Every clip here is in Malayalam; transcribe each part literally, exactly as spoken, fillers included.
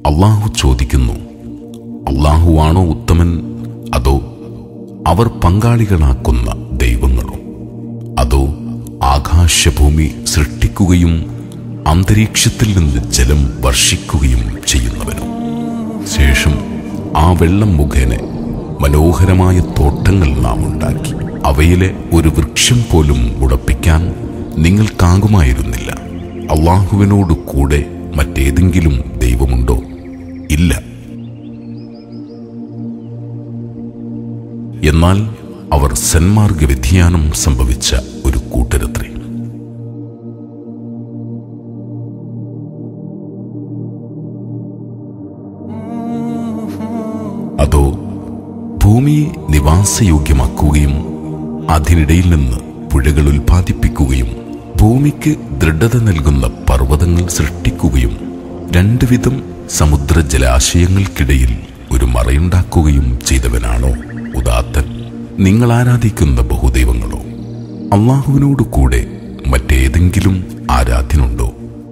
അള്ളാഹു ചോദിക്കുന്നു, അള്ളാഹുവാണോ ഉത്തമൻ, അതോ അവർ പങ്കാളികളാക്കുന്ന ദൈവങ്ങളോ, അതോ ആകാശഭൂമി സൃഷ്ടിക്കുകയും അന്തരീക്ഷത്തിൽ നിന്ന് ജലം വർഷിക്കുകയും ചെയ്യുന്നവനോ? ശേഷം ആ വെള്ളം മുഖേന മനോഹരമായ തോട്ടങ്ങൾ നാം ഉണ്ടാക്കി. അവയിലെ ഒരു വൃക്ഷം പോലും മുളപ്പിക്കാൻ നിങ്ങൾക്കാകുമായിരുന്നില്ല. അള്ളാഹുവിനോട് കൂടെ മറ്റേതെങ്കിലും ദൈവമുണ്ടോ? ഇല്ല. എന്നാൽ അവർ സന്മാർഗ വ്യതിയാനം സംഭവിച്ച ഒരു കൂട്ടരത്രേ. അതോ ഭൂമിയെ നിവാസയോഗ്യമാക്കുകയും അതിനിടയിൽ നിന്ന് പുഴകൾ ഉൽപ്പാദിപ്പിക്കുകയും ഭൂമിക്ക് ദൃഢത നൽകുന്ന പർവ്വതങ്ങൾ സൃഷ്ടിക്കുകയും രണ്ടുവിധം സമുദ്ര ജലാശയങ്ങൾക്കിടയിൽ ഒരു മറയുണ്ടാക്കുകയും ചെയ്തവനാണോ ഉദാത്തൻ? നിങ്ങൾ ആരാധിക്കുന്ന ബഹുദൈവങ്ങളോ? അള്ളാഹുവിനോട് കൂടെ മറ്റേതെങ്കിലും ആരാധ്യനുണ്ടോ?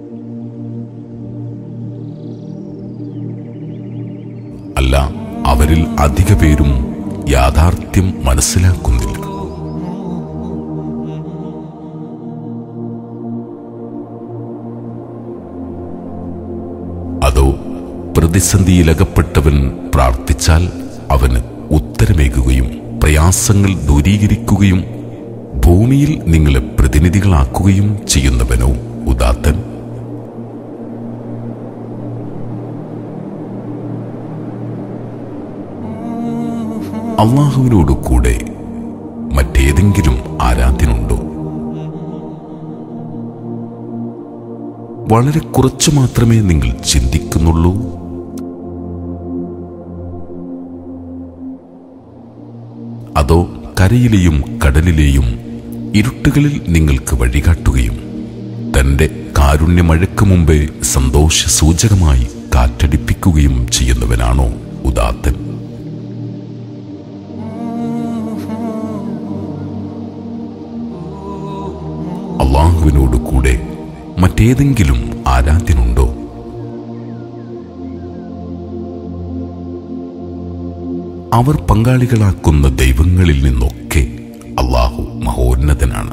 അല്ല, അവരിൽ അധിക പേരും യാഥാർത്ഥ്യം മനസ്സിലാക്കുന്നില്ല. അതോ പ്രതിസന്ധിയിലകപ്പെട്ടവൻ പ്രാർത്ഥിച്ചാൽ അവന് ഉത്തരമേകുകയും പ്രയാസങ്ങൾ ദൂരീകരിക്കുകയും ഭൂമിയിൽ നിങ്ങളെ പ്രതിനിധികളാക്കുകയും ചെയ്യുന്നവനോ ഉദാത്തൻ? അള്ളാഹുവിനോട് കൂടെ മറ്റേതെങ്കിലും ആരാധ്യനുണ്ടോ? വളരെ കുറച്ചു മാത്രമേ നിങ്ങൾ ചിന്തിക്കുന്നുള്ളൂ. അതോ കരയിലെയും കടലിലെയും ഇരുട്ടുകളിൽ നിങ്ങൾക്ക് വഴികാട്ടുകയും തന്റെ കാരുണ്യമഴയ്ക്ക് മുമ്പേ സന്തോഷ സൂചകമായി കാറ്റടിപ്പിക്കുകയും ചെയ്യുന്നവനാണോ ഉദാത്തൻ? അള്ളാഹുവിനോട് കൂടെ മറ്റേതെങ്കിലും ആരാധ്യനുണ്ടോ? അവർ പങ്കാളികളാക്കുന്ന ദൈവങ്ങളിൽ നിന്നൊക്കെ അള്ളാഹു മഹോന്നതനാണ്.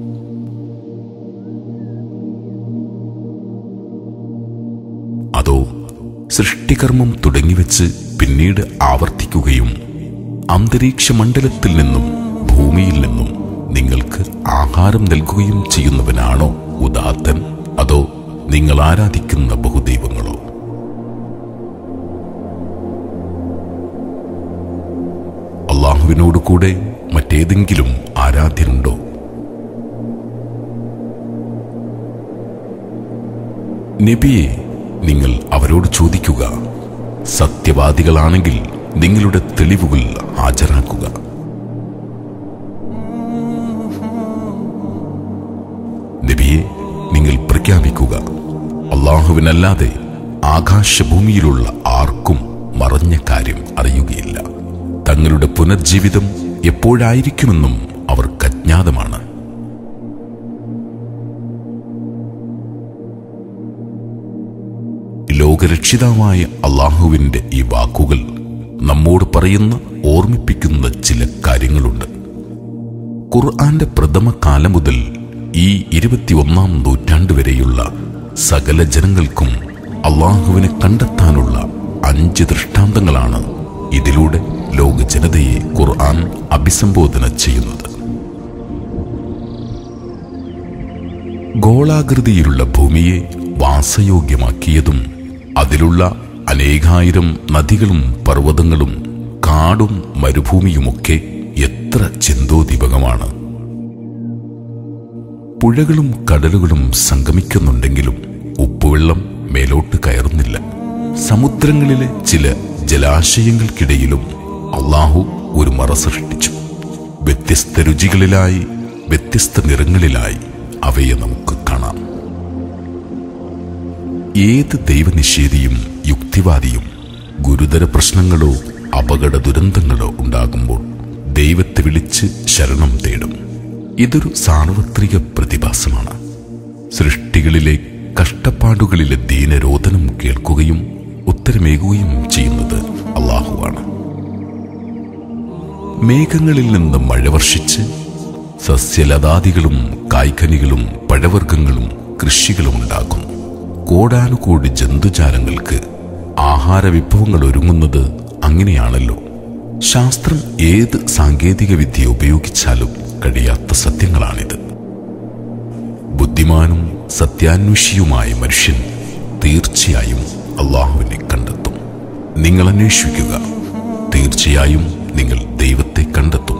അതോ സൃഷ്ടികർമ്മം തുടങ്ങിവെച്ച് പിന്നീട് ആവർത്തിക്കുകയും അന്തരീക്ഷ മണ്ഡലത്തിൽ നിന്നും ഭൂമിയിൽ നിന്നും നിങ്ങൾക്ക് ആഹാരം നൽകുകയും ചെയ്യുന്നവനാണോ ഉദാത്തൻ? അതോ നിങ്ങൾ ആരാധിക്കുന്ന ബഹുദൈവങ്ങളോ? അള്ളാഹുവിനോട് കൂടെ മറ്റേതെങ്കിലും ആരാധ്യനുണ്ടോ? നബിയെ, നിങ്ങൾ അവരോട് ചോദിക്കുക, സത്യവാദികളാണെങ്കിൽ നിങ്ങളുടെ തെളിവുകൾ ഹാജരാക്കുക. നബിയെ, നിങ്ങൾ പ്രഖ്യാപിക്കുക, അള്ളാഹുവിനല്ലാതെ ആകാശഭൂമിയിലുള്ള ആർക്കും മറഞ്ഞ കാര്യം അറിയുകയില്ല. തങ്ങളുടെ പുനർജീവിതം എപ്പോഴായിരിക്കുമെന്നും അവർക്ക് അജ്ഞാതമാണ്. ലോകരക്ഷിതാവായ അള്ളാഹുവിന്റെ ഈ വാക്കുകൾ നമ്മോട് പറയുന്ന ഓർമ്മിപ്പിക്കുന്ന ചില കാര്യങ്ങളുണ്ട്. ഖുർആന്റെ പ്രഥമ കാലം മുതൽ ഈ ഇരുപത്തിയൊന്നാം നൂറ്റാണ്ട് വരെയുള്ള സകല ജനങ്ങൾക്കും അള്ളാഹുവിനെ കണ്ടെത്താനുള്ള അഞ്ച് ദൃഷ്ടാന്തങ്ങളാണ് ഇതിലൂടെ ലോക ജനതയെ ഖുർആൻ അഭിസംബോധന ചെയ്യുന്നത്. ഗോളാകൃതിയിലുള്ള ഭൂമിയെ വാസയോഗ്യമാക്കിയതും അതിലുള്ള അനേകായിരം നദികളും പർവ്വതങ്ങളും കാടും മരുഭൂമിയുമൊക്കെ എത്ര ചിന്തോദീപകമാണ്. പുഴകളും കടലുകളും സംഗമിക്കുന്നുണ്ടെങ്കിലും ഉപ്പുവെള്ളം മേലോട്ട് കയറുന്നില്ല. സമുദ്രങ്ങളിലെ ചില ജലാശയങ്ങൾക്കിടയിലും അള്ളാഹു ഒരു മറ സൃഷ്ടിച്ചു. വ്യത്യസ്ത രുചികളിലായി വ്യത്യസ്ത നിറങ്ങളിലായി അവയെ നമുക്ക് കാണാം. ഏത് ദൈവനിഷേധിയും യുക്തിവാദിയും ഗുരുതര പ്രശ്നങ്ങളോ അപകട ദുരന്തങ്ങളോ ഉണ്ടാകുമ്പോൾ ദൈവത്തെ വിളിച്ച് ശരണം തേടും. ഇതൊരു സാർവത്രിക പ്രതിഭാസമാണ്. സൃഷ്ടികളിലെ കഷ്ടപ്പാടുകളിലെ ദീനരോധനം കേൾക്കുകയും ഉത്തരമേകുകയും ചെയ്യുന്നത് അല്ലാഹുവാണ്. മേഘങ്ങളിൽ നിന്ന് മഴ വർഷിച്ച് സസ്യലതാദികളും കായ്കനികളും പഴവർഗ്ഗങ്ങളും കൃഷികളും ഉണ്ടാക്കുന്നു. കോടാനുകോടി ജന്തുജാലങ്ങൾക്ക് ആഹാര വിഭവങ്ങൾ ഒരുങ്ങുന്നത് അങ്ങനെയാണല്ലോ. ശാസ്ത്രം ഏത് സാങ്കേതിക വിദ്യ ഉപയോഗിച്ചാലും കഴിയാത്ത സത്യങ്ങളാണിത്. ബുദ്ധിമാനും സത്യാന്വേഷിയുമായ മനുഷ്യൻ തീർച്ചയായും അല്ലാഹുവിനെ കണ്ടെത്തും. നിങ്ങൾ അന്വേഷിക്കുക, തീർച്ചയായും നിങ്ങൾ ദൈവത്തെ കണ്ടെത്തും.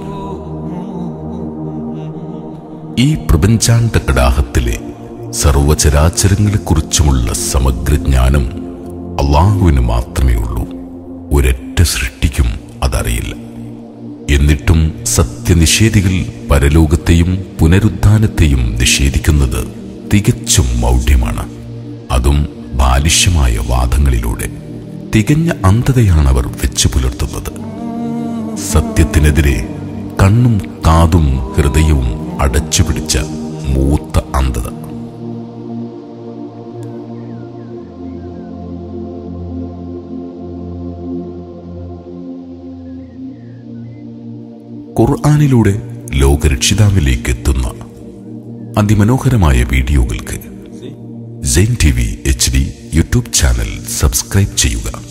ഈ പ്രപഞ്ചാണ്ട കടാഹത്തിലെ സർവചരാചരങ്ങളെക്കുറിച്ചുമുള്ള സമഗ്രജ്ഞാനം അല്ലാഹുവിന് മാത്രമേ ഉള്ളൂ. ഒരൊറ്റ സൃഷ്ടിക്കും അതറിയില്ല. എന്നിട്ടും സത്യനിഷേധികൾ പരലോകത്തെയും പുനരുദ്ധാനത്തെയും നിഷേധിക്കുന്നത് തികച്ചും മൗഢ്യമാണ്. അതും ബാലിഷ്യമായ വാദങ്ങളിലൂടെ. തികഞ്ഞ അന്ധതയാണ് അവർ വെച്ചു പുലർത്തുന്നത്. സത്യത്തിനെതിരെ കണ്ണും കാതും ഹൃദയവും അടച്ചുപിടിച്ച മൂത്ത അന്ധത. ഖുർആനിലൂടെ ലോകരക്ഷിതാവിലേക്ക് എത്തുന്ന അതിമനോഹരമായ വീഡിയോകൾക്ക് sign T V H D YouTube channel subscribe ചെയ്യുക.